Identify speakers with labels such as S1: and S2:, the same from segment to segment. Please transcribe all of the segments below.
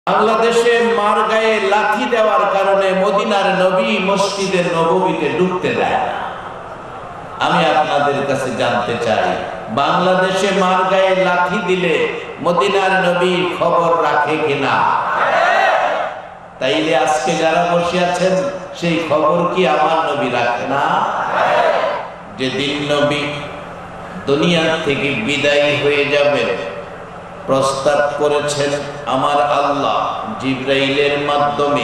S1: বাংলাদেশে মার গায়ে লাথি দেওয়ার কারণে মদিনার নবী মসজিদের নববীতে ঢুকতে দেয় না। আমি আপনাদের কাছে জানতে চাই, বাংলাদেশে মার গায়ে লাথি দিলে মদিনার নবী খবর রাখে কিনা? তাইলে আজকে যারা বসে আছেন সেই খবর কি আমার নবী রাখে না? যেদিন নবী দুনিয়া থেকে বিদায় হয়ে যাবেন, প্রস্তাব করেছেন আমার আল্লাহ জিবরাইলের মাধ্যমে,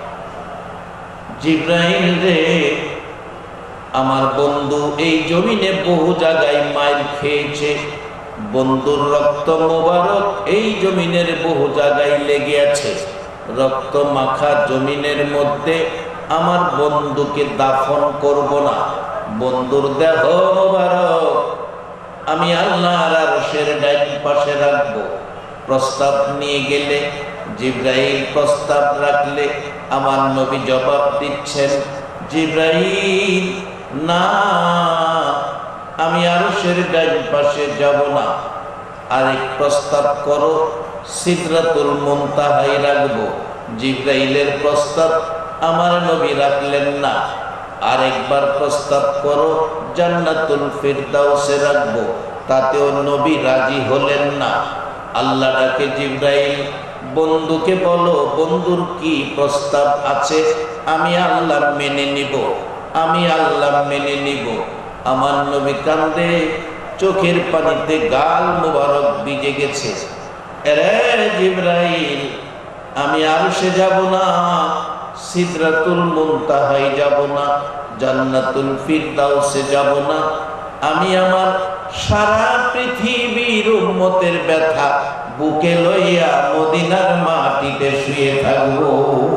S1: জিবরাইল রে, আমার বন্ধু এই জমিনে বহু জায়গায় মাইর খেয়েছে, বন্ধুর রক্ত মোবারক এই জমিনের বহু জায়গায় লেগে আছে, রক্ত মাখা জমিনের মধ্যে আমার বন্ধুকে দাফন করব না, বন্ধুর দেহ মোবারক আমি আল্লাহর আরশের ডাইন পাশে রাখবো। প্রস্তাব নিয়ে গেলে, জিবরাইল প্রস্তাব রাখলে আমার নবী জবাব দিচ্ছেন, জিবরাইল না, আমি আরশের ডাইন পাশে যাব না, আরেক প্রস্তাব করো, সিদরাতুল মুনতাহায় রাখবো। জিবরাইলের প্রস্তাব আমার নবী রাখলেন না, আরেকবার প্রস্তাব করো, জান্নাতুল ফিরদাউসে রাখবো, তাতেও নবী রাজি হলেন না। আল্লাহ ডাকে, জিবরাইল বন্ধুকে বলো, বন্ধুর কি প্রস্তাব আছে, আমি আল্লাহ মেনে নিব, আমি আল্লাহ মেনে নিব। আমার নবী কান্দে, চোখের পানিতে গাল মুবারক ভিজে গেছে। এরে জিবরাইল, আমি আরশে যাব না, সিদরাতুল মুনতাহায় যাব না, জান্নাতুল ফিরদাউসে যাব না, আমি আমার সারা পৃথিবীর উম্মতের ব্যথা বুকে লইয়া মদিনার মাটিতে শুয়ে থাকবো।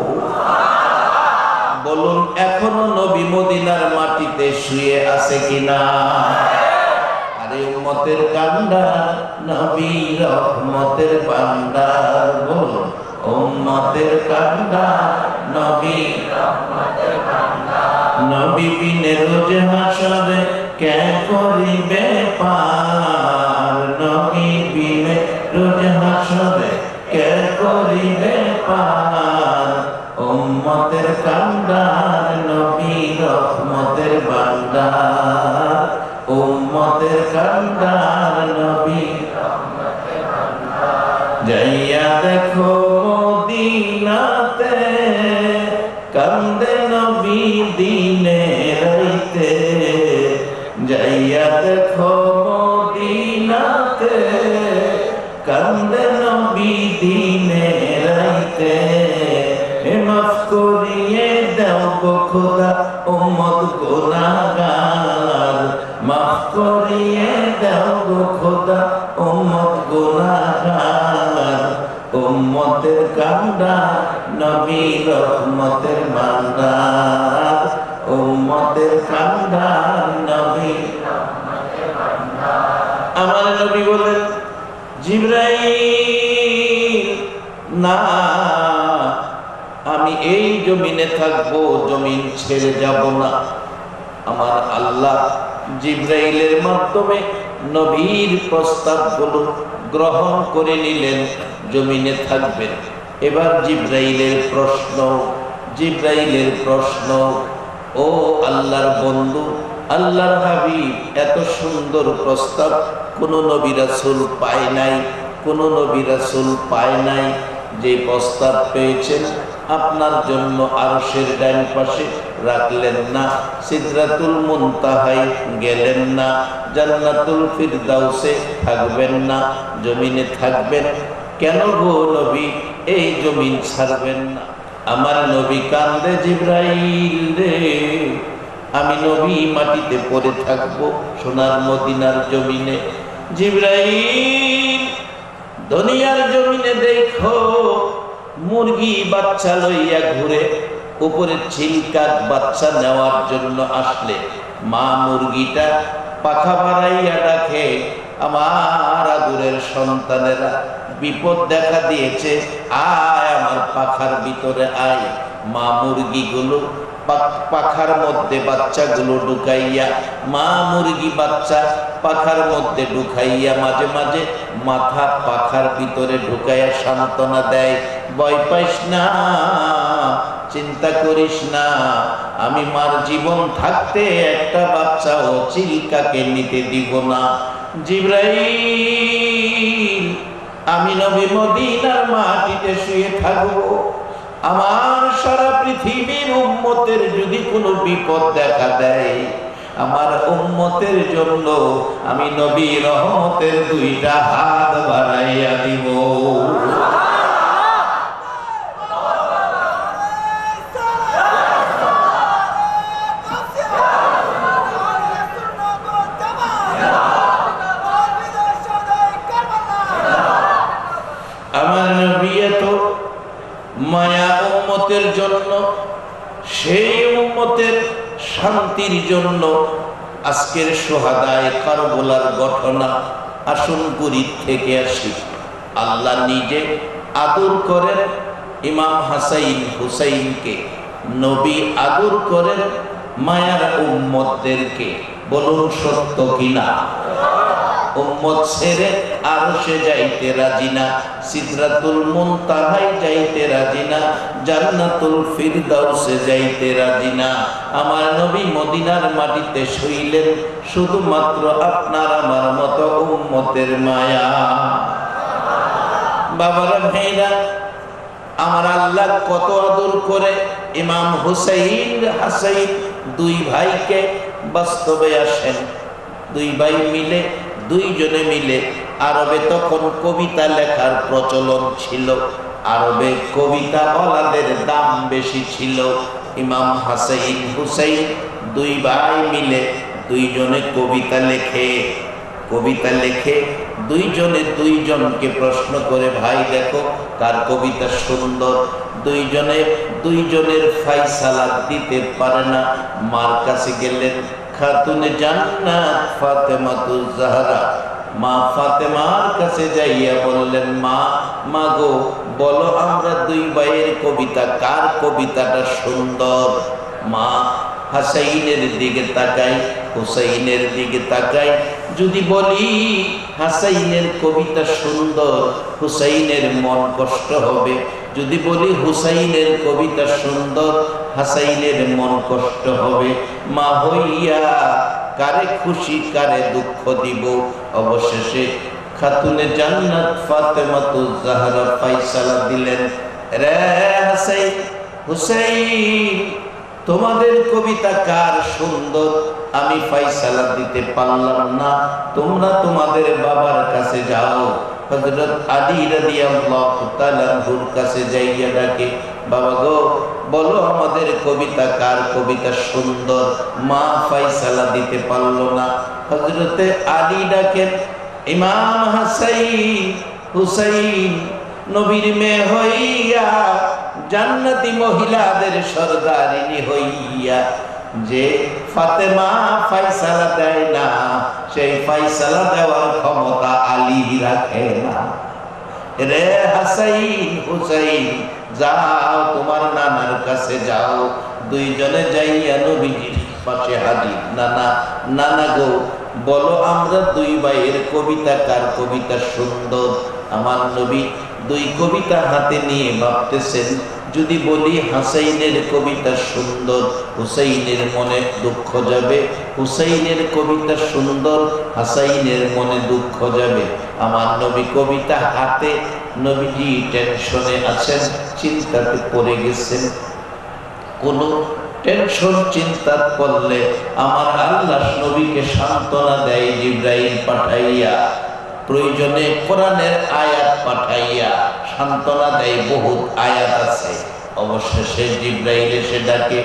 S1: বলুন, এখনো নবী মদিনার মাটিতে শুয়ে আছে কিনা? আরে উম্মতের কান্ডার নবী রহমতের ভান্ডার, বলুন উম্মতের কান্ডার নবী রহমতের ভান্ডার। নবী বিনে রোজ হাসরে কে করিবে পার, নবী বিনে রোজ হাসরে কে করিবে পার, উম্মতের কান্ডার নবী রহমতের ভান্ডার, উম্মতের কান্ডার নবী রহমতের ভান্ডার। যাইয়া দেখো মদিনাতে, কান্দে নবী দিনে রাইতে, যাইয়া দেখো মদিনাতে, কান্দে নবী দিনে রাইতে, মাফ করিয়ে দাও গো খোদা উম্মত গুনাহগার, মাফ করিয়ে দাও গো খোদা উম্মত গুনাহগার, উম্মতের কান্ডার নবী রহমতের ভান্ডার, উম্মতের কান্ডার নবী রহমতের ভান্ডার। আমার নবী বলেন, জিবরাইল না, আমি এই জমিনে থাকবো, জমিন ছেড়ে যাব না। আমার আল্লাহ জিবরাইলের মাধ্যমে নবীর প্রস্তাবগুলো গ্রহণ করে নিলেন, জমিনে থাকবেন। এবার জিবরাইলের প্রশ্ন, ও আল্লাহর বন্ধু, আল্লাহর হাবিব, এত সুন্দর প্রস্তাব কোন নবী রাসূল পায় নাই, কোন নবী রাসূল পায় নাই। যে প্রস্তাব পেয়েছেন আপনার জন্য আরশের ডান পাশে রাখলেন না, সিদরাতুল মুনতাহায় গেলেন না, জান্নাতুল ফিরদাউসে থাকবেন না, জমিনে থাকবেন। কেন গো নবী এই জমিন ছাড়বেন না? আমার নবী কান্দে, জিবরাইল রে, আমি নবী মাটিতে পড়ে থাকবো সোনার মদিনার জমিনে। জিবরাইল, দুনিয়ার জমিনে দেখো মুরগি বাচ্চা লইয়া ঘুরে, উপরে ছিলকাত বাচ্চা নেওয়ার জন্য আসলে মা মুরগিটা পাখা বাড়াইয়া ডাকে, আমার আদুরের সন্তানেরা বিপদ দেখা দিয়েছে, আয় আমার পাখার ভিতরে আয়। মা মুরগিগুলো পাখার মধ্যে বাচ্চাগুলো ঢুকাইয়া মা মুরগি বাচ্চা পাখার মধ্যে ঢুকাইয়া মাঝে মাঝে মাথা পাখার ভিতরে ঢুকাইয়া সান্ত্বনা দেয়, ভয় পাইস না, চিন্তা করিস না, আমি মার জীবন থাকতে একটা বাচ্চাও চিল্কাকে নিতে দিব না। জিবরাইল, আমি নবী মদিনার মাটিতে শুয়ে থাকবো, আমার সারা পৃথিবীর উম্মতের যদি কোনো বিপদ দেখা দেয়, আমার উম্মতের জন্য আমি নবী রহমতের দুইটা হাত বাড়াইয়া দিব। আমার নবী এত মায়া উম্মতের জন্য, সেই উম্মতের শান্তির জন্য আজকের সোহাদায়ে কারবালার ঘটনা আসুন পুরী থেকে আসি। আল্লাহ নিজে আদর করেন ইমাম হাসাইন হুসাইনকে, নবী আদর করেন মায়ার উম্মতদেরকে। বলুন সত্য কিনা? উম্মত ছেড়ে আরশে যাইতে রাজি না, সিদরাতুল মুনতাহায় যাইতে রাজি না, জান্নাতুল ফিরদাউসে যাইতে রাজি না। আমার নবী মদিনার মাটিতে শুইলেন শুধুমাত্র আপনার আমার মতো উম্মতের মায়া। বাবারা ভাইরা, আমার আল্লাহ কত আদর করে ইমাম হুসাইন হাসাইন দুই ভাইকে বাস্তবে আসেন। দুই ভাই মিলে, দুইজনে মিলে, আরবে তখন কবিতা লেখার প্রচলন ছিল, আরবে কবিতা বলাদের দাম বেশি ছিল। ইমাম হাসাইন হুসাইন দুই ভাই মিলে দুইজনে কবিতা লেখে দুইজনে দুইজনকে প্রশ্ন করে, ভাই দেখো কার কবিতা সুন্দর। দুইজনের ফায়সালা দিতে পারে না, মার কাছে গেলেন। খাতুনে জান্নাত ফাতেমাতুজ জাহরা, মা ফাতেমার কাছে যাইয়া বললেন, মা গো, বলো আমরা দুই ভাইয়ের কবিতা কার কবিতাটা সুন্দর। মা হাসাইনের দিকে তাকাই, হুসাইনের দিকে তাকাই, যদি বলি হাসাইনের কবিতা সুন্দর, হুসাইনের মন কষ্ট হবে। যদি বলি হুসাইনের কবিতা সুন্দর, হাসাইনের মন কষ্ট হবে। মা হইয়া কারে খুশি কারে দুঃখ দিব। অবশেষে খাতুনে জান্নাত ফাতেমাতুজ জাহরা ফায়সালা দিলেন, রে হাসাইন হুসাইন, তোমাদের কবিতা কার সুন্দর আমি ফায়সালা দিতে পারলাম না, তোমরা তোমাদের বাবার কাছে যাও। হযরত আলী রাদিয়াল্লাহু তাআলা আনহুর কাছে যাইয়া ডাকে, বাবা গো, বলো আমাদের কবিতা কার কবিতা সুন্দর। মা ফায়সালা দিতে পারলো না। হযরতে আলী ডাকেন, ইমাম হাসাইন হুসাইন, নবীর মেয়ে হইয়া, জান্নাতি মহিলাদের সরদারিনী হইয়া যে ফাতেমা ফায়সালা দেয় না, সেই ফায়সালা দেওয়ার ক্ষমতা আলী রাখে না। রে হাসাইন হুসাইন, যাও তোমার নানার কাছে যাও। দুইজনে যাইয়া নবীজির পাশে হাজির। নানা গো, বলো আমরা দুই ভাইয়ের কবিতা কার কবিতা সুন্দর। আমার নবী দুই কবিতা হাতে নিয়ে ভাবতেছেন, যদি বলি হাসাইনের কবিতা সুন্দর, হুসাইনের মনে দুঃখ যাবে। হুসাইনের কবিতা সুন্দর, হাসাইনের মনে দুঃখ যাবে। আমার নবী কবিতা হাতে, নবীজি টেনশনে আছেন, চিন্তাতে পড়ে গেছেন। কোন টেনশন চিন্তা করলে আমার আল্লাহ নবীকে সান্ত্বনা দেয় জিবরাইল পাঠাইয়া, প্রয়োজনে কোরআনের আয়াত পাঠাইয়া সান্ত্বনা দেয়। বহুত আয়াত আছে। অবশেষে জিবরাইল এসে ডাকে,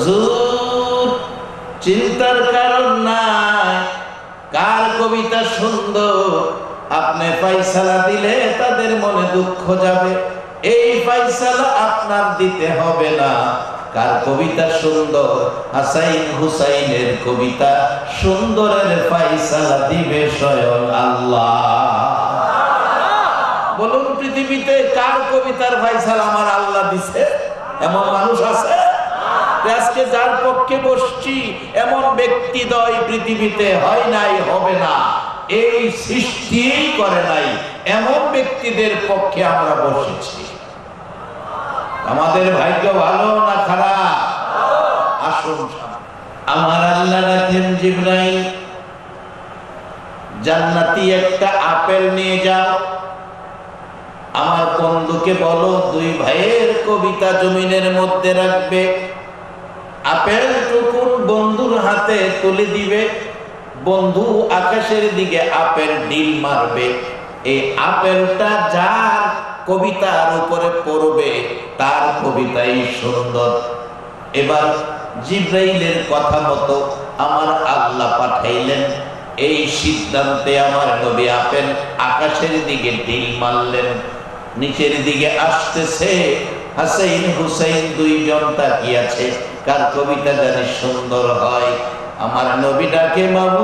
S1: হুজুর চিন্তার কারণ নাই, কার কবিতা সুন্দর আপনি ফায়সালা দিলে তাদের মনে দুঃখ যাবে। এই ফায়সালা আপনার দিতে হবে না। কার কবিতা সুন্দর, হাসাইন হুসাইনের কবিতা সুন্দরের ফায়সালা দিবে স্বয়ং আল্লাহ। বলুন পৃথিবীতে কার কবিতার ফায়সালা আমার আল্লাহ দিছে? এমন মানুষ আছে? আজকে যার পক্ষে বসছি এমন ব্যক্তিদ্বয় পৃথিবীতে হয় নাই, হবে না, এই সৃষ্টিই করে নাই এমন ব্যক্তিদের পক্ষে আমরা বসেছি। আমাদের ভাগ্য ভালো না খারাপ? আসুন, আমার আল্লাহ রাখেন জিবরাইল, জান্নাতি একটা আপেল নিয়ে যাও, আমার বন্ধুকে বলো দুই ভাইয়ের কবিতা জমিনের মধ্যে রাখবে। আপেল টুকুন বন্ধুর হাতে তুলে দিবে, বন্ধু আকাশের দিকে আপেল ঢিল মারবে, এই আপেলটা যার কবিতার উপরে পড়বে তার কবিতাই সুন্দর। এবার জিবরাইলের কথা মতো আমার আল্লাহ পাঠাইলেন, এই সিদ্ধান্তে আমার নবী আপেল আকাশের দিকে ঢিল মারলেন। নিচের দিকে আসতেছে, হাসাইন হুসাইন দুইজন তাকিয়ে আছে, কার কবিতা জানি সুন্দর হয়। আমার নবী ডাকে,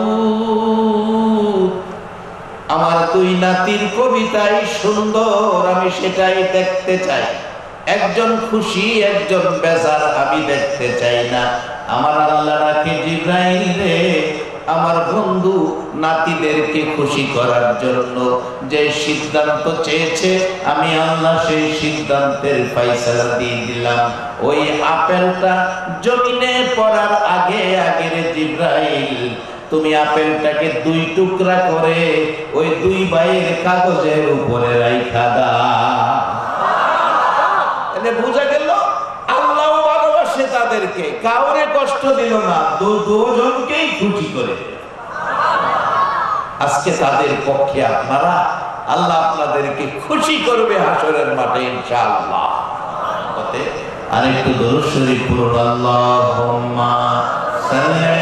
S1: মাবুদ আমার দুই নাতির কবিতাই সুন্দর, আমি সেটাই দেখতে চাই। একজন খুশি একজন বেজার আমি দেখতে চাই না। আমার আল্লাহ রাখে, জিবরাইল রে, আমার বন্ধু নাতিদেরকে খুশি করার জন্য যে সিদ্ধান্ত চেয়েছে আমি আল্লাহ সেই সিদ্ধান্তের ফয়সালা দিয়ে দিলাম। ওই আপেলটা জমিনে পড়ার আগে আগে রে জিবরাইল, তুমি আপেলটাকে দুই টুকরা করে ওই দুই ভাইয়ের কাগজের উপরে রাইখা দাও। এতে বোঝা গেল আল্লাহ ভালোবাসে তাদেরকে, কাউরে কষ্ট দিল না, দুজনকেই খুশি করে। আজকে তাদের পক্ষে আপনারা, আল্লাহ আপনাদেরকে খুশি করবে হাসরের মাঠে ইনশাআল্লাহ। আরেকটু দরুদ শরীফ পড়ুন, আল্লাহুম্মা সাল্লি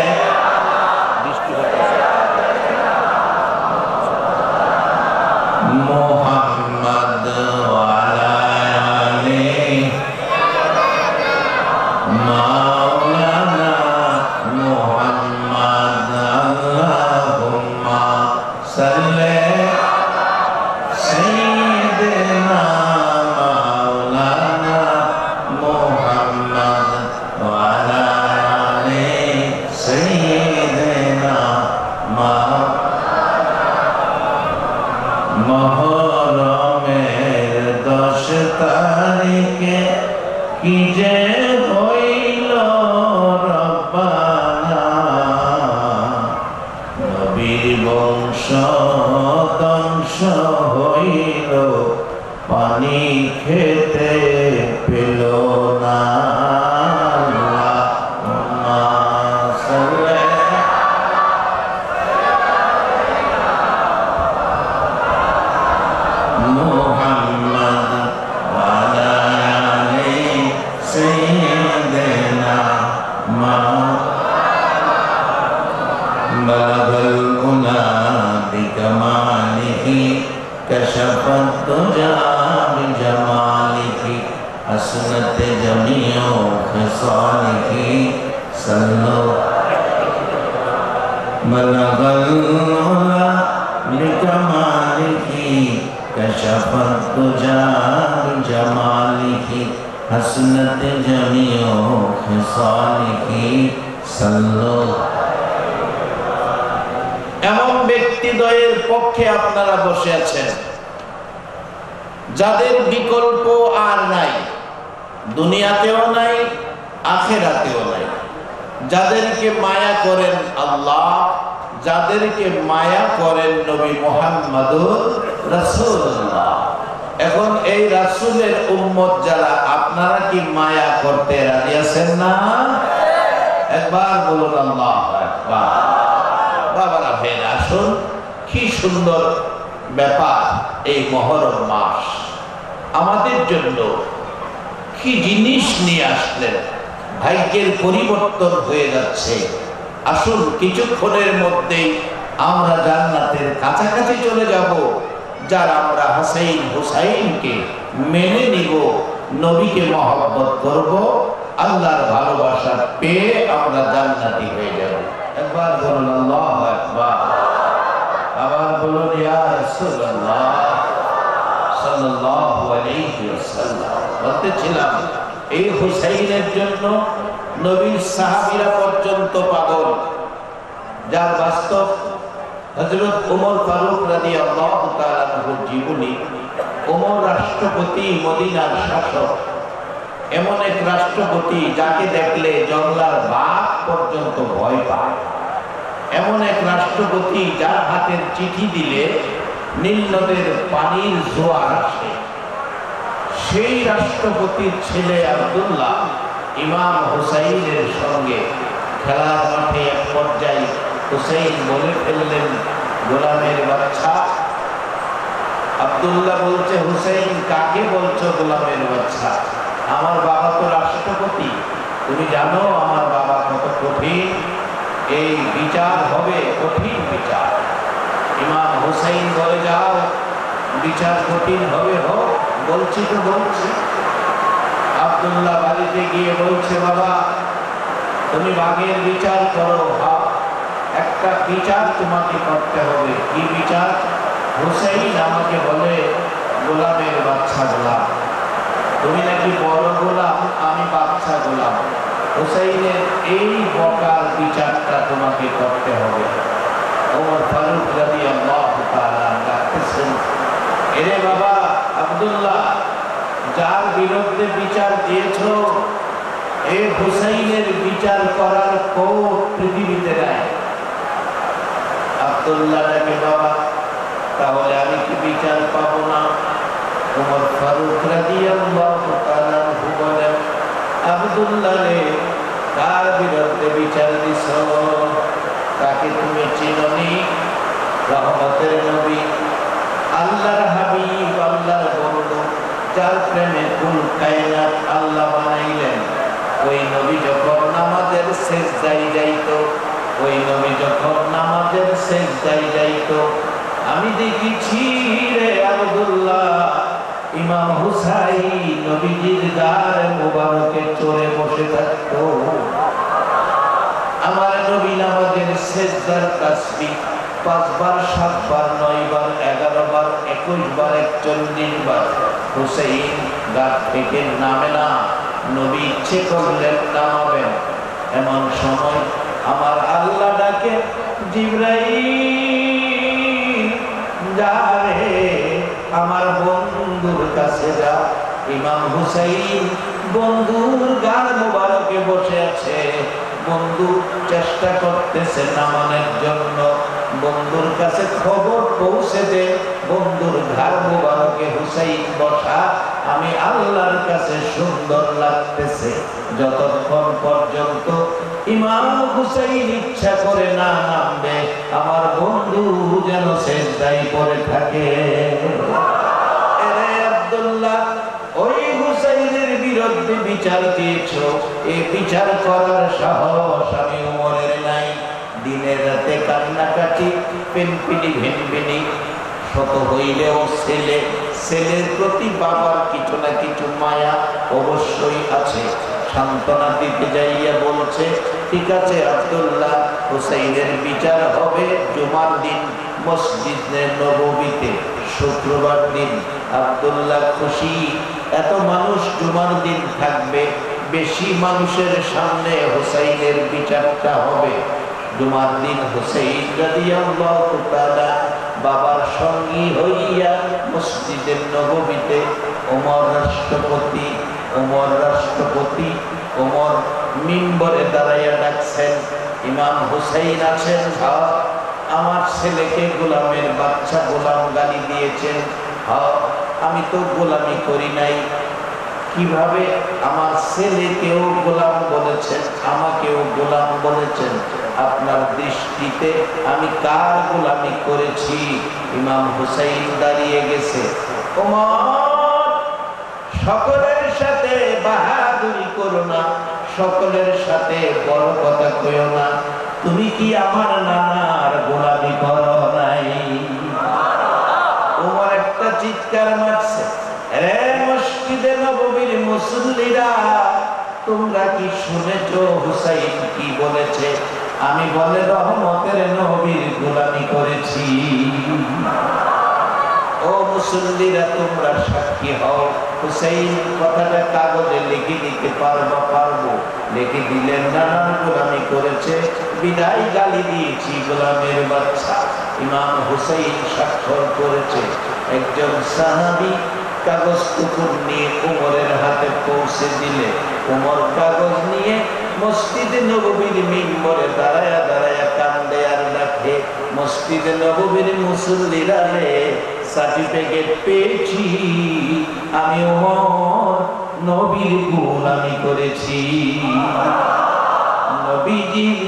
S1: মুহাম্মদ ওয়া আলা আলিহি মাওলানা মুহাম্মদ, আল্লাহুম্মা সাল্লি সাইয়্যিদিনা মাওলানা মুহাম্মদ ওয়া আলা আলিহি সাইয়্যিদিনা মহরমের 10 তারিখে কি যে হইল রব্বানা, নবীর বংশ ধ্বংস হইল, পানি খেতে পেল না। हसनत जमियो खिसालिही सल्लल्लाहु। এমন ব্যক্তিদ্বয়ের পক্ষে আপনারা বসে আছেন যাদের বিকল্প আর নাই, দুনিয়াতেও নাই আখিরাতেও নাই। যাদেরকে মায়া করেন আল্লাহ, যাদেরকে মায়া করেন নবী মুহাম্মদুর রাসূলুল্লাহ। এখন এই রাসূলের উম্মত যারা, আপনারা কি মায়া করতে রাজি আছেন না? একবার বলুন আল্লাহু আকবার। বাবারা ভাইরা, আসুন, কি সুন্দর ব্যাপার এই মুহররম মাস আমাদের জন্য কি জিনিস নিয়ে আসলেন। ভাগ্যের পরিবর্তন হয়ে যাচ্ছে। আসুন, কিছুক্ষণের মধ্যেই আমরা জান্নাতের কাছাকাছি চলে যাব। যারা আমরা হাসাইন হুসাইনকে মেনে নিব, নবীকে মহব্বত করব, আল্লাহর ভালোবাসা পেয়ে আমরা জান্নাতি হয়ে যাব। একবার বলুন আল্লাহু আকবার, আবার বলুন ইয়া রাসূলুল্লাহ সাল্লাল্লাহু আলাইহি ওয়াসাল্লাম। বলতেছিলাম এই হুসাইনের জন্য নবীর সাহাবীরা পর্যন্ত পাগল। যার বাস্তব হযরত ওমর ফারুক রাদিয়াল্লাহু তাআলা আনহুর জীবনী। ওমর রাষ্ট্রপতি, মদিনার শাসক, এমন এক রাষ্ট্রপতি যাকে দেখলে জঙ্গলার বাঘ পর্যন্ত ভয় পায়। এমন এক রাষ্ট্রপতি যার হাতের চিঠি দিলে নীল নদের পানির জোয়ার আসে। সেই রাষ্ট্রপতির ছেলে আব্দুল্লাহ ইমাম হুসাইনের সঙ্গে খেলার মাঠে এক পর্যায়ে হুসাইন বলে ফেললেন, গোলামের বাচ্চা। আব্দুল্লাহ বলছে, হুসাইন কাকে বলছো গোলামের বাচ্চা? আমার বাবা তো রাষ্ট্রপতি, তুমি জানো আমার বাবা কত কঠিন, এই বিচার হবে কঠিন বিচার। ইমাম হুসাইন বলে, যাও বিচার কঠিন হবে, হোক। বলছি তো বলছি। আব্দুল্লাহ বাড়িতে গিয়ে বলছে, বাবা তুমি বাঘের বিচার করো, একটা বিচার তোমাকে করতে হবে। কি বিচার? হুসাইন আমাকে বলে গোলামের বাচ্চা গোলাম, তুমি নাকি বড় গোলাম, আমি বাচ্চা গোলাম। হুসাইনের এই বকার বিচারটা তোমাকে করতে হবে। ওমর ফারুক রাদিয়াল্লাহু তাআলা ডাকতেছেন, এরে বাবা আব্দুল্লাহ, যার বিরুদ্ধে বিচার দিয়েছো এই হুসাইনের বিচার করার কোর্ট পৃথিবীতে নাই। আব্দুল্লাহ ডাকে, বাবা তাহলে আমি কি বিচার পাবো না? ওমর ফারুক রাদিয়াল্লাহু তাআলা বলেন, আব্দুল্লাহ রে, কার বিরুদ্ধে বিচার দিছো? তাকে তুমি চিনোনি? রহমতের নবী, আল্লাহর হাবিব, আল্লাহর বন্ধু, যার প্রেমে কুল কায়নাত আল্লাহ বানাইলেন। ওই নবী যখন নামাজের সেজদায় যাইতো, ওই নবী যখন নামাজের সেজদায় যাইতো, আমি দেখেছি রে আব্দুল্লাহ, ইমাম হুসাইন নবীজির গায়ে মোবারকে চড়ে বসে থাকতো। আমার নবী নামাজের সেজদার তাসবিহ 5 বার, 7 বার, 9 বার, 11 বার, 21 বার, 41 বার। হুসাইন গাছ থেকে নামে না, নবী ইচ্ছে করলেন নামাবেন। এমন সময় আমার আল্লাহ ডাকে, জিবরাইল যা রে, আমার বন্ধুর কাছে যা। ইমাম হুসাইন বন্ধুর গাল মোবারকে বসে আছে, বন্ধু চেষ্টা করতেছে নামানোর জন্য। বন্ধুর কাছে খবর পৌঁছে দে, বন্ধুর ঘাড় মোবারকে হুসাইন বসা আমি আল্লাহর কাছে সুন্দর লাগতেছে। যতক্ষণ পর্যন্ত ইমাম হুসাইন ইচ্ছা করে না নামবে, আমার বন্ধু যেন সেজদায় পড়ে থাকে। এরে আব্দুল্লাহ, ওই হুসাইনের বিরুদ্ধে বিচার দিয়েছো, এই বিচার করার সাহস আমি ওমরের নাই। দিনে রাতে কান্নাকাটি, পেনপিনি ভেনপিনি, শত হইলেও ছেলে, ছেলের প্রতি বাবার কিছু না কিছু মায়া অবশ্যই আছে। সান্ত্বনা দিতে যাইয়া বলছে, ঠিক আছে আব্দুল্লাহ, হুসাইনের বিচার হবে জুমার দিন মসজিদে নববীতে, শুক্রবার দিন। আব্দুল্লাহ খুশি, এত মানুষ জুমার দিন থাকবে, বেশি মানুষের সামনে হুসাইনের বিচারটা হবে। জুমার দিন হুসাইন রাদিয়াল্লাহু তাআলা বাবার সঙ্গী হইয়া মসজিদের নববীতে ওমর রাষ্ট্রপতি ওমর মিম্বরে দাঁড়াইয়া ডাকছেন, ইমাম হুসাইন আছেন, আমার ছেলেকে গোলামের বাচ্চা গোলাম গালি দিয়েছেন। আমি তো গোলামি করি নাই, কিভাবে আমার ছেলেকেও গোলাম বলেছেন, আমাকেও গোলাম বলেছেন? আপনার দৃষ্টিতে আমি কার গোলামি করেছি? ইমাম হুসাইন দাঁড়িয়ে গেছে। ওমর, সকলের সাথে বাহাদুরি করো না, সকলের সাথে বড় কথা কইও না। তুমি কি আমার নানার গোলামি করো নাই? ওমর একটা চিৎকার মারছে, রে মসজিদে নববীর মুসল্লিরা, তোমরা কি শুনেছো হুসাইন কি বলেছে? আমি বলে রহমতের নবীর গোলামি করেছি। ও মুসল্লিরা তোমরা সাক্ষী হও, হুসাইন কথাটা কাগজে লিখে দিতে পারবো। লিখে দিলেন, নানান গোলামি করেছে, বিদায় গালি দিয়েছি গোলামের বাচ্চা। ইমাম হুসাইন স্বাক্ষর করেছে। একজন সাহাবী কাগজ টুকুর নিয়ে উমরের হাতে পৌঁছে দিলে উমর কাগজ নিয়ে মসজিদে নববীর মিম্বরে দাঁড়ায়া দাঁড়ায়া কান্দে আর ডাকে, মসজিদে নববীর মুসল্লিরা রে, সার্টিফিকেট পেয়েছি, আমি উমর নবীর গোলামি করেছি। নবীজির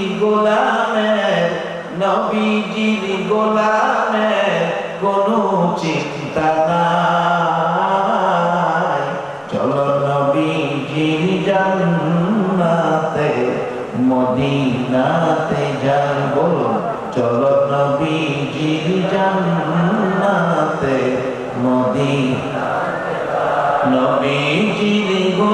S1: গোলামের কোনো চিন্তা নাই। চলো নবীজির জান্নাতে মদিনাতে যাব, চলো নবীজির জান্নাতে মদিনাতে। নবীজির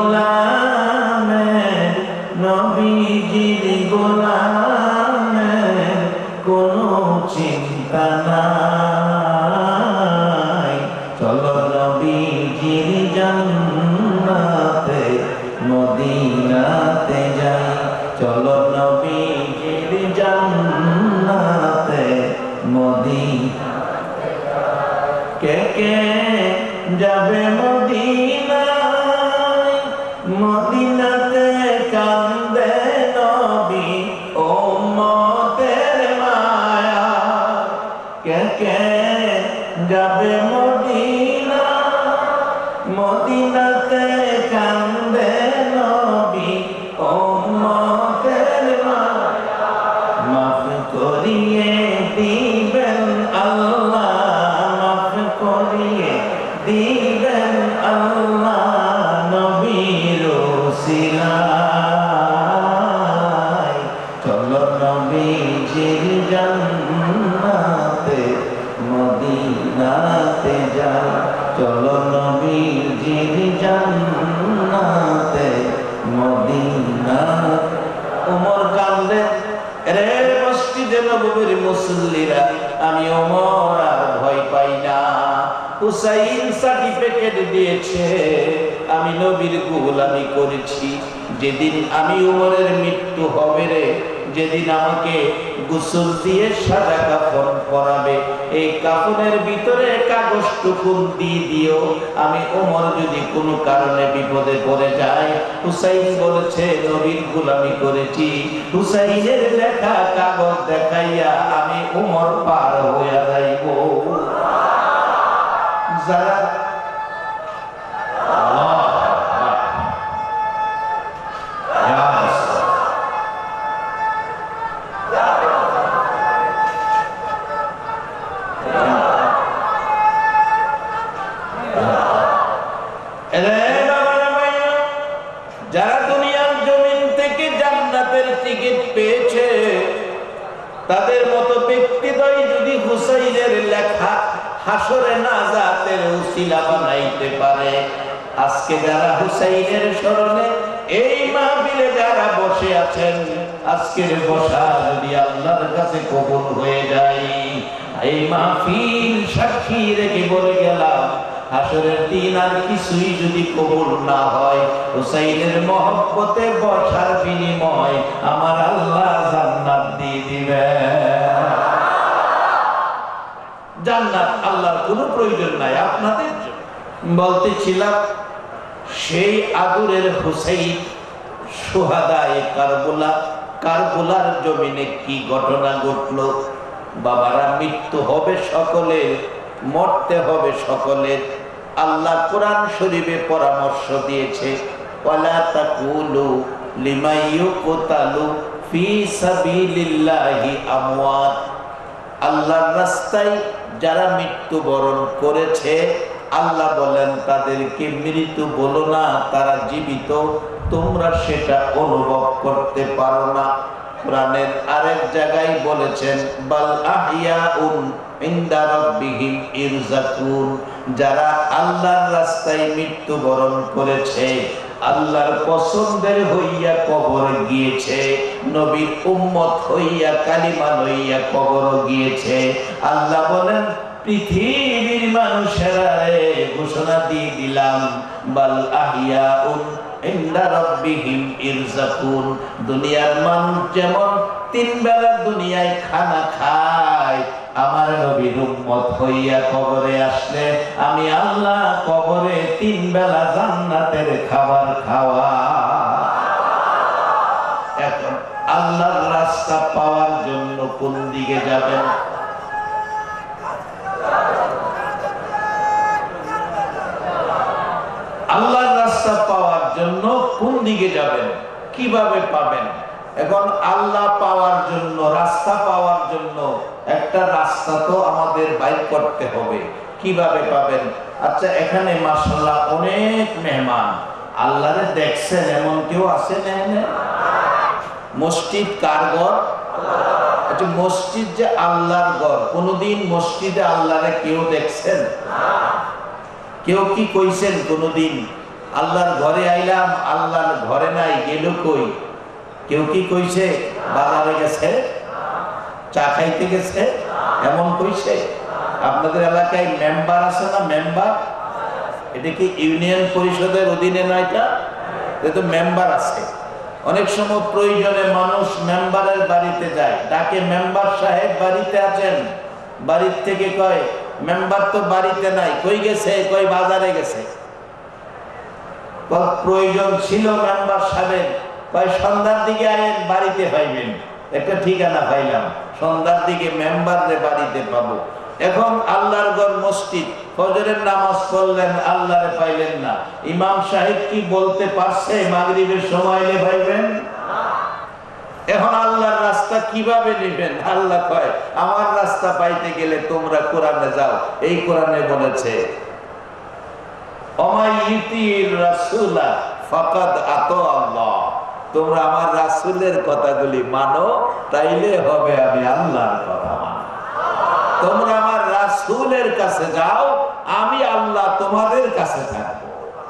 S1: গোলামের কোনো চিন্তা নাই। চলো নবীজির জান্নাতে মদিনাতে যাই, চলো নবীজির জান্নাতে মদিনাতে। কে কে যাবে মদিনায়, মদিনাতে কান্দে নবী উম্মতের মায়া। কে কে যাবে মদিনা, মদিনাতে কান্দে নবী উম্মতের মায়া। মাফ করিয়ে দিবেন আল্লাহ, মাফ করিয়ে দিবেন আল্লাহ নবীর ওসিলায়। চলো নবীজির জান্নাতে মদিনাতে যাই, চলো নবীজির জান্নাতে মদিনাতে। ওমর কান্দে, রে মসজিদে নববীর মুসল্লিরা, আমি ওমর আর ভয় পাই না। হুসাইন সার্টিফিকেট দিয়েছে, আমি নবীর গোলামি করেছি। যেদিন আমি ওমরের মৃত্যু হবে রে, যেদিন আমাকে গোসল দিয়ে সাদা কাফন পরাবে, এই কাফনের ভিতরে কাগজটুকু দিয়ে দিও। আমি ওমর যদি কোনো কারণে বিপদে পড়ে যায়, হুসাইন বলেছে নবীর গোলামি করেছি, হুসাইনের লেখা কাগজ দেখাইয়া আমি ওমর পার হইয়া যাইব। যারা দুনিয়ার জমিন থেকে জান্নাতের টিকিট পেয়েছে, তাদের মতো ব্যক্তিদ্বয় যদি হুসাইনের লেখা হাসরে নাজাতের উসিলা বানাইতে পারে, আজকে যারা হুসাইনের স্মরণে এই মাহফিলে যারা বসে আছেন, আজকের বসা যদি আল্লাহর কাছে কবুল হয়ে যায়, এই মাহফিল সাক্ষী রেখে বলে গেলাম, হাসরের দিন আর কিছুই যদি কবুল না হয়, হুসাইনের মহব্বতে বসার বিনিময় আমার আল্লাহ জান্নাত দিয়ে দিবেন। জান্নাত আল্লাহর কোনো প্রয়োজন নাই আপনাদের জন্য। বলতেছিলাম সেই আদরের হুসাইন শুহাদায়ে কারবালার জমিনে কি ঘটনা ঘটলো। বাবারা, মৃত্যু হবে সকলের, মরতে হবে সকলের। আল্লাহ কোরআন শরীফে পরামর্শ দিয়েছে, ওয়ালা তাকুলু লিমান ইউকতালু ফি সাবিলিল্লাহি আমওয়াত। আল্লাহর রাস্তায় যারা মৃত্যুবরণ করেছে, আল্লাহ বলেন তাদেরকে মৃত বলো না, তারা জীবিত, তোমরা সেটা অনুভব করতে পারো না। কোরআনের আরেক জায়গায় বলেছেন, বাল আহইয়াউন ইনদা রাব্বিহিম ইরযাকুন। যারা আল্লাহর রাস্তায় মৃত্যুবরণ করেছে, আল্লাহর পছন্দের হইয়া কবর গিয়েছে, নবীর উম্মত হইয়া কালিমা লইয়া কবর গিয়েছে, আল্লাহ বলেন পৃথিবীর মানুষেরা ঘোষণা দিয়ে দিলাম, বাল আহিয়াউন ইনদা রাব্বিহিম ইরযাকুন। দুনিয়ার মানুষ যেমন তিন বেলা দুনিয়ায় খানা খায়, আমার নবীর উম্মত হইয়া কবরে আসলে আমি আল্লাহ কবরে তিন বেলা জান্নাতের খাবার খাওয়া। এখন আল্লাহর রাস্তা পাওয়ার জন্য কোন দিকে যাবেন? আল্লাহর রাস্তা পাওয়ার জন্য কোন দিকে যাবেন, কিভাবে পাবেন? এখন আল্লাহ পাওয়ার জন্য, রাস্তা পাওয়ার জন্য একটা রাস্তা তো আমাদের বাইর করতে হবে। কিভাবে পাবেন? আচ্ছা, এখানে মাশাআল্লাহ অনেক মেহমান, আল্লাহরে দেখছেন এমন কেউ আছে? না। মসজিদ কার ঘর? আচ্ছা, মসজিদ যে আল্লাহর ঘর, কোনদিন মসজিদে আল্লাহরে কেউ দেখছেন? কেউ কি কইছেন কোনদিন আল্লাহর ঘরে আইলাম, আল্লাহর ঘরে নাই, গেল কই? কেউ কি কইছে? বাজারে গেছে, চা খাইতে গেছে, এমন কইছে? আপনাদের এলাকায় মেম্বার আছে না? মেম্বার, এটা কি ইউনিয়ন পরিষদের অধীনে না? এটা তো মেম্বার আছে। অনেক সময় প্রয়োজনে মানুষ মেম্বারের বাড়িতে যায়, ডাকে, মেম্বার সাহেব বাড়িতে আছেন? বাড়ির থেকে কয় মেম্বার তো বাড়িতে নাই, কই গেছে? কই বাজারে গেছে। প্রয়োজন ছিল মেম্বার সাহেব, কয় সন্ধ্যার দিকে আয়েন, বাড়িতে পাইবেন। একটা ঠিকানা পাইলাম, সন্ধ্যার দিকে মেম্বারে বাড়িতে পাবো। এখন আল্লাহর ঘর মসজিদ, ফজরের নামাজ পড়লেন, আল্লাহরে পাইলেন না। ইমাম সাহেব কি বলতে পারছে মাগরিবের সময় এলে পাইবেন? এখন আল্লাহর রাস্তা কিভাবে নেবেন? আল্লাহ কয় আমার রাস্তা পাইতে গেলে তোমরা কোরআনে যাও। এই কোরআনে বলেছে অমাইয়িতির রাসূলা ফাকাদ আতা আল্লাহ। তোমরা আমার রাসূলের কথাগুলি মানো, তাইলে হবে আমি আল্লাহর কথা মানো। তোমরা আমার রাসূলের কাছে যাও, আমি আল্লাহ তোমাদের কাছে থাকবো।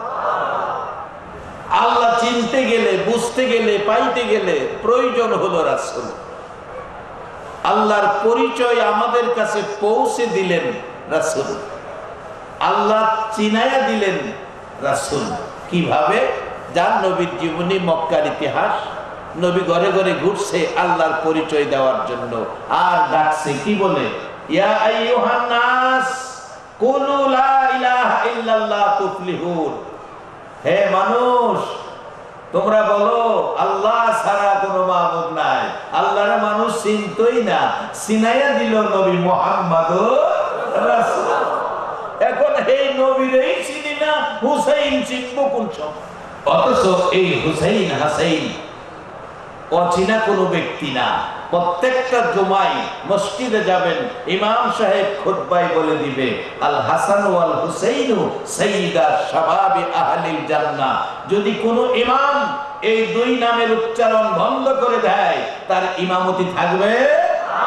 S1: আল্লাহ চিনতে গেলে, বুঝতে গেলে, পাইতে গেলে প্রয়োজন হলো রাসূল। আল্লাহর পরিচয় আমাদের কাছে পৌঁছে দিলেন রাসূল, আল্লাহ চিনায়া দিলেন রাসূল। কিভাবে? যার নবীর জীবনী, মক্কার ইতিহাস, নবী ঘরে ঘরে ঘুরছে আল্লাহর পরিচয় দেওয়ার জন্য। আর ডাকছে কি বলে? ইয়া আইয়ুহান নাস কুলু লা ইলাহা ইল্লাল্লাহ তুফলিহুন। হে মানুষ, তোমরা বলো আল্লাহ ছাড়া কোনো মাবুদ নাই। আল্লাহর মানুষ চিনতই না, চিনাইয়া দিল নবী মুহাম্মদুর রাসূল। এখন এই নবীরই চিনি না, হুসাইন চিনবো কোন সময়? অথচ এই হুসাইন হাসাইন অচিনা কোনো ব্যক্তি না। প্রত্যেকটা জুমায় মসজিদে যাবেন, ইমাম সাহেব খুতবায় বলে দিবে আল হাসান ওয়াল হুসাইনু সাইয়্যিদা শাবাবি আহলিল জান্নাহ। যদি কোনো ইমাম এই দুই নামের উচ্চারণ বন্ধ করে দেয়, তার ইমামতি থাকবে না।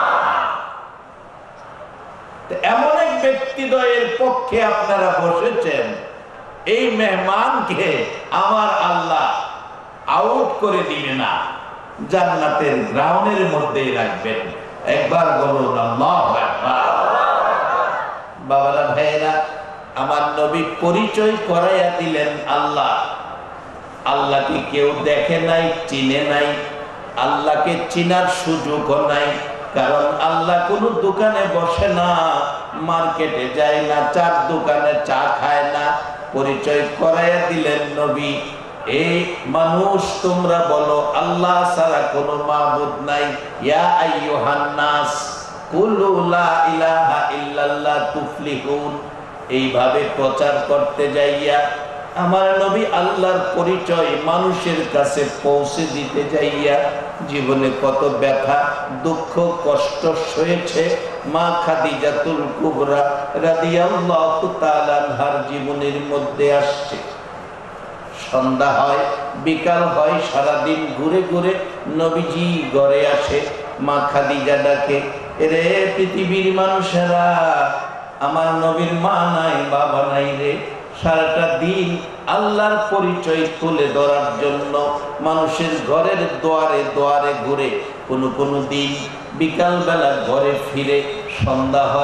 S1: এমন এক ব্যক্তিদ্বয়ের পক্ষে আপনারা বসেছেন, এই মেহমানকে আমার আল্লাহ আউট করে দিবে না, জান্নাতের গ্রাউন্ডের মধ্যেই রাখবেন। একবার বলুন আল্লাহু আকবার। বাবারা, ভাইয়েরা, আমার নবী পরিচয় করাইয়া দিলেন আল্লাহ। আল্লাহকে কেউ দেখে নাই, চিনে নাই, আল্লাহকে চিনার সুযোগও নাই। কারণ আল্লাহ কোনো দোকানে বসে না, মার্কেটে যায় না, চার দোকানে চা খায় না। পরিচয় করাইয়া দিলেন নবী। এই মানুষ, তোমরা বলো আল্লাহ ছাড়া কোনো মাবুদ নাই। ইয়া আইয়ুহান নাস কুলু লা ইলাহা ইল্লাল্লাহ তুফলিহুন। এইভাবে প্রচার করতে যাইয়া আমার নবী আল্লাহর পরিচয় মানুষের কাছে পৌঁছে দিতে যাইয়া জীবনে কত ব্যথা, দুঃখ, কষ্ট সয়েছে। মা খাদিজাতুল কুবরা রাদিয়াল্লাহু তাআলা আনহার জীবনের মধ্যে আসছে। সন্ধ্যা হয়, বিকাল হয়, সারাদিন ঘুরে ঘুরে নবীজি ঘরে আসে। মা খাদিজা ডাকে, রে পৃথিবীর মানুষেরা, আমার নবীর মা নাই, বাবা নাই রে। সারাটা দিন আল্লাহর পরিচয় তুলে ধরার জন্য মানুষের ঘরের দুয়ারে দুয়ারে ঘুরে। কোনো দিন বিকাল বেলা ঘরে ফিরে, সন্ধ্যা হয়,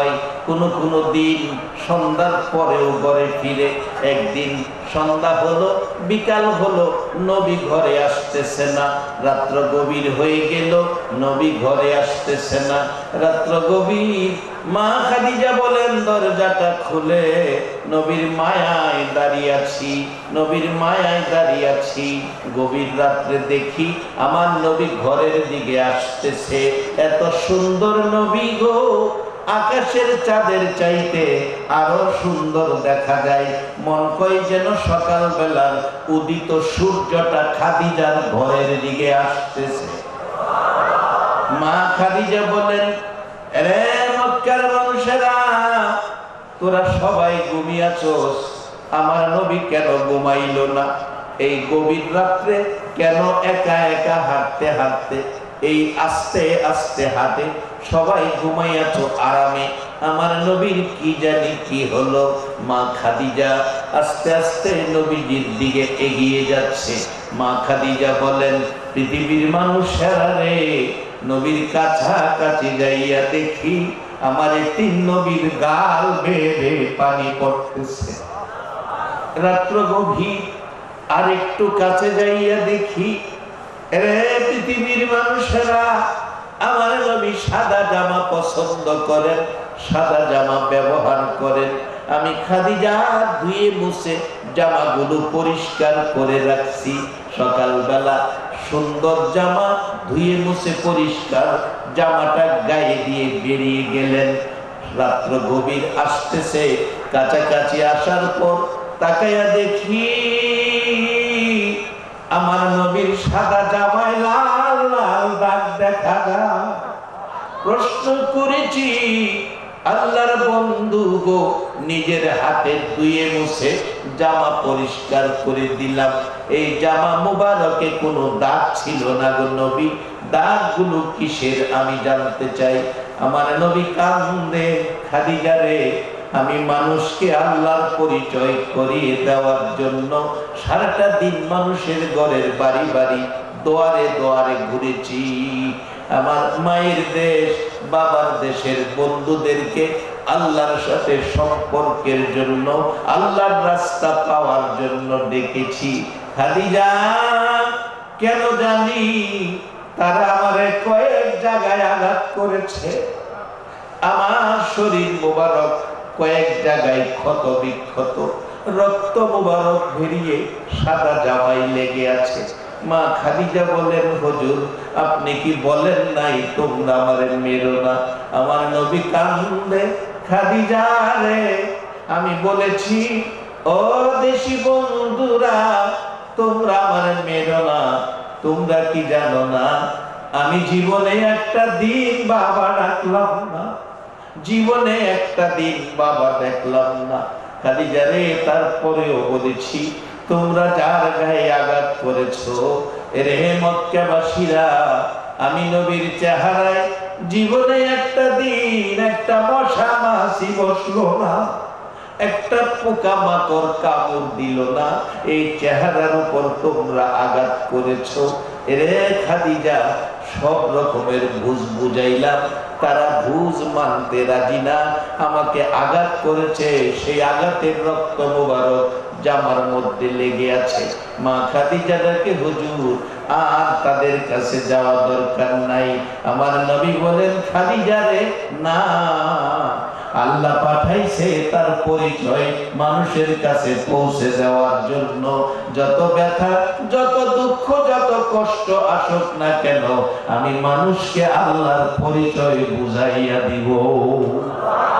S1: কোনো দিন সন্ধ্যার পরেও ঘরে ফিরে। একদিন সন্ধ্যা হলো, বিকাল হলো, নবী ঘরে আসতেছে না। রাত্র গভীর হয়ে গেল, নবী ঘরে আসতেছে না। রাত্র গভীর, মা খাদিজা বলেন দরজাটা খুলে, নবীর মায়ায় দাঁড়িয়ে আছি, নবীর মায়ায় দাঁড়িয়ে আছি। গভীর রাত্রে দেখি আমার নবী ঘরের দিকে আসতেছে। এত সুন্দর নবী গো, আকাশের চাঁদের চাইতে আরো সুন্দর দেখা যায়। মন কয় যেন সকাল বেলার উদিত সূর্যটা খাদিজার ঘরের দিকে আসতেছে। মা খাদিজা বলেন, রে মক্কার মানুষেরা, তোরা সবাই ঘুমিয়াছোস, আমার নবী কেন ঘুমাইল না? এই গভীর রাত্রে কেন একা একা হাঁটতে হাঁটতে, এই আস্তে আস্তে হাঁটে? সবাই ঘুমাইয়াছো আরামে, আমার নবীর কি জানি কি হলো? মা খাদিজা আস্তে আস্তে নবীজির দিকে এগিয়ে যাচ্ছে। মা খাদিজা বলেন, পৃথিবীর মানুষেরা রে, নবীর কাছাকাছি যাইয়া দেখি আমার তিন নবীর গাল বেয়ে পানি পড়তেছে। রাত্র গভীর, আর একটু কাছে যাইয়া দেখি, রে পৃথিবীর মানুষেরা, আমার নবী সাদা জামা পছন্দ করেন, সাদা জামা ব্যবহার করেন। আমি খাদিজা ধুয়ে মুছে জামাগুলো পরিষ্কার করে রাখছি। সকালবেলা সুন্দর জামা ধুয়ে মুছে পরিষ্কার জামাটা গায়ে দিয়ে বেরিয়ে গেলেন। রাত্র গভীর আসতেছে, কাছাকাছি আসার পর তাকাইয়া দেখি আমার নবীর সাদা জামায় লাল লাল দাগ দেখা যায়। প্রশ্ন করেছি, আল্লাহর বন্ধু গো, নিজের হাতে ধুয়ে মুছে জামা পরিষ্কার করে দিলাম, এই জামা মুবারকে কোনো দাগ ছিল না গো নবী, দাগগুলো কিসের আমি জানতে চাই। আমার নবী কান্দে, খাদিজা রে, আমি মানুষকে আল্লাহর পরিচয় করিয়ে দেওয়ার জন্য সারাটা দিন মানুষের ঘরের বাড়ি বাড়ি দোয়ারে দোয়ারে ঘুরেছি। আমার মায়ের দেশ, বাবার দেশের বন্ধুদেরকে আল্লাহর সাথে সম্পর্কের জন্য, আল্লাহর রাস্তা পাওয়ার জন্য ডেকেছি। খাদিজা, কেন জানি তারা আমারে কয়েক জায়গায় আঘাত করেছে। আমার শরীর মোবারক কয়েক জায়গায় ক্ষত বিক্ষত, রক্ত মোবারক বেরিয়ে সাদা জামাই লেগে আছে। মা খাদিজা বলেন, হুজুর আপনি কি বলেন নাই তোমরা আমারে মেরো না? আমার নবী কান্দে, খাদিজা রে, আমি বলেছি ও দেশি বন্ধুরা, তোমরা আমারে মেরো না। তোমরা কি জানো না, আমি জীবনে একটা দিন বাবা ডাকলাম না, জীবনে একটা দিন বাবা দেখলাম না। খাদিজা রে, তারপরেও বলেছি, তোমরা যার গায়ে আঘাত করেছো, রে মক্কাবাসীরা, আমি নবীর চেহারায় জীবনে একটা দিন একটা মশা মাছি বসলো না, একটা পোকা মাকড় কামড় দিল না। এই চেহারার উপর তোমরা আঘাত করেছো। রে খাদিজা, সব রকমের বুঝ বুঝাইলাম, তারা বুঝ মানতে রাজি না। আমাকে আঘাত করেছে, সেই আঘাতের রক্ত মোবারক জামার মধ্যে লেগে আছে। মা খাদিজা ডাকে, হুজুর আর তাদের কাছে যাওয়া দরকার নাই। আমার নবী বলেন, খাদিজা রে, না, আল্লাহ পাঠাইছে তার পরিচয় মানুষের কাছে পৌঁছে দেওয়ার জন্য। যত ব্যথা, যত দুঃখ, যত কষ্ট আসুক না কেন, আমি মানুষকে আল্লাহর পরিচয় বুঝাইয়া দিব।